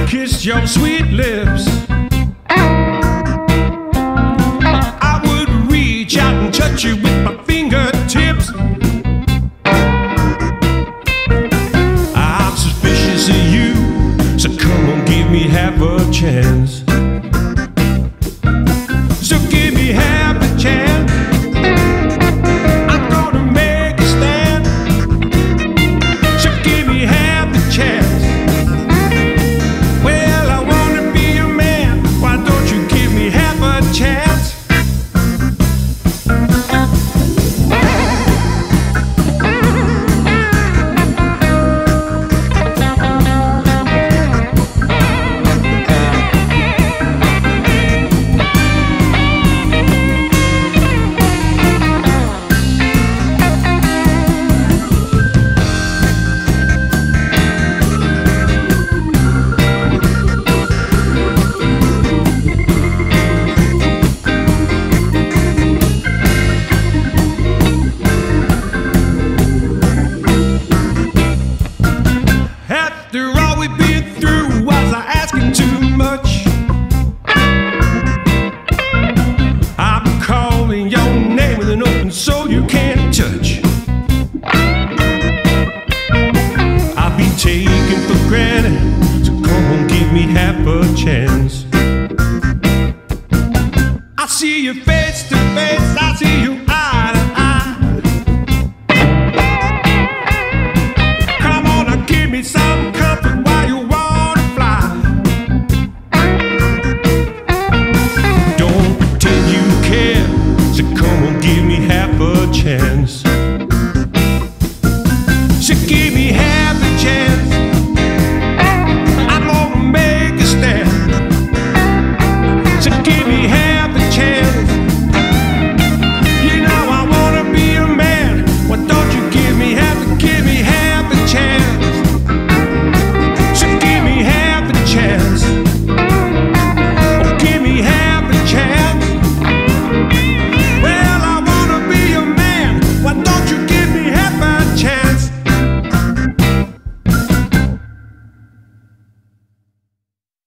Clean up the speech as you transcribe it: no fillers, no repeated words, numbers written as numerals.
kissed your sweet lips, I would reach out and touch you with my fingertips. I'm suspicious of you, so come on, give me half a chance. So give me half a chance. I'm gonna make a stand. So give me half a chance. Well, I wanna be your man. Why don't you give me half a chance? After all we've been through, was I